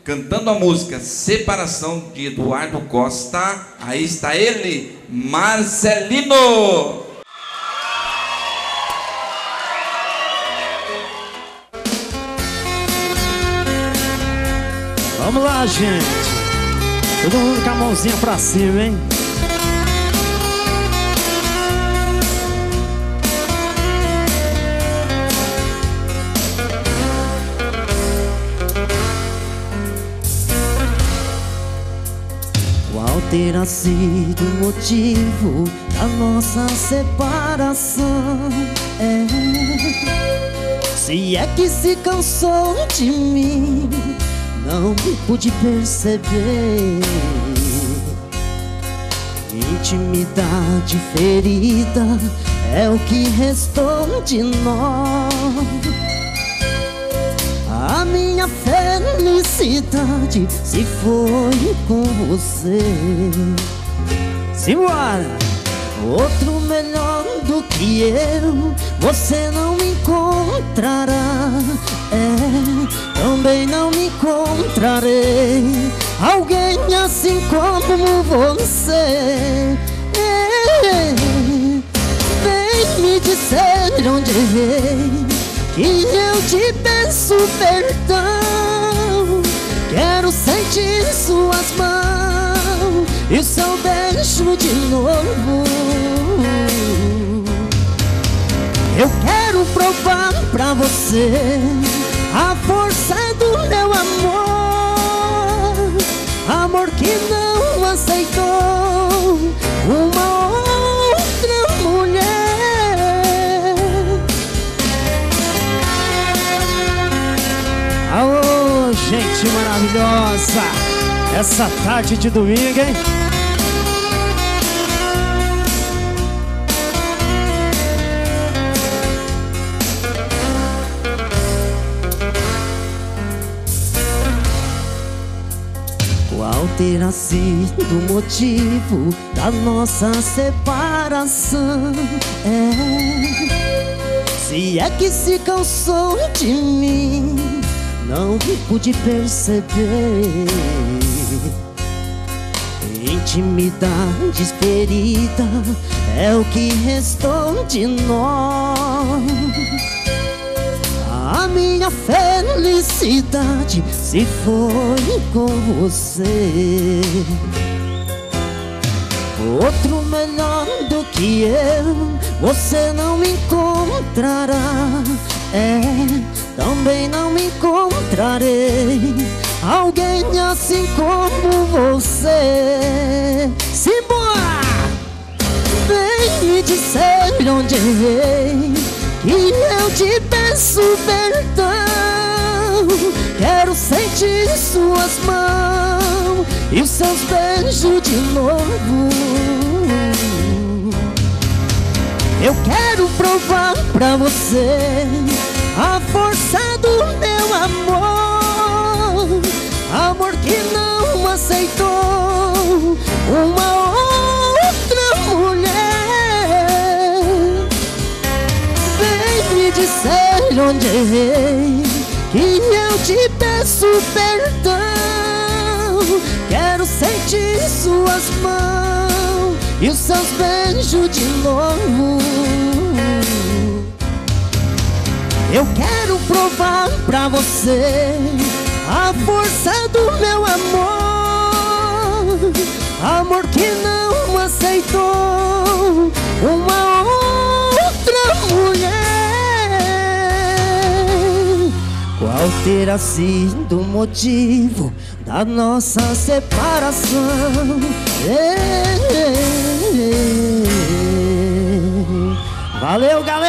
cantando a música Separação, de Eduardo Costa. Aí está ele, Marcelino. Vamos lá, gente. Todo mundo com a mãozinha pra cima, hein? Qual terá sido o motivo da nossa separação? Se é que se cansou de mim, não pude perceber. Intimidade ferida é o que restou de nós. A minha felicidade se foi com você. Simbora! Outro melhor do que eu você não encontrará. Também não me encontrarei alguém assim como você. Vem me dizer onde errei, que eu te peço perdão. Quero sentir suas mãos e o seu beijo de novo. Eu quero provar pra você a força do meu amor, amor que não aceitou uma outra mulher. Alô, gente maravilhosa, essa tarde de domingo, hein? Qual terá sido o motivo da nossa separação? Se é que se cansou de mim, não pude perceber. Intimidade ferida é o que restou de nós. A minha felicidade se foi com você. Outro melhor do que eu você não me encontrará. Também não me encontrarei alguém assim como você. Simbora! Vem me dizer onde errei, que eu te peço perdão. Quero sentir suas mãos e os seus beijos de novo. Eu quero provar pra você a força do meu amor, amor que não aceitou uma outra mulher. Vem me dizer onde errei, que eu te peço perdão. Quero sentir suas mãos e os seus beijos de novo. Eu quero provar pra você a força do meu amor, amor que não aceitou uma outra mulher. Qual terá sido o motivo da nossa separação? Valeu, galera!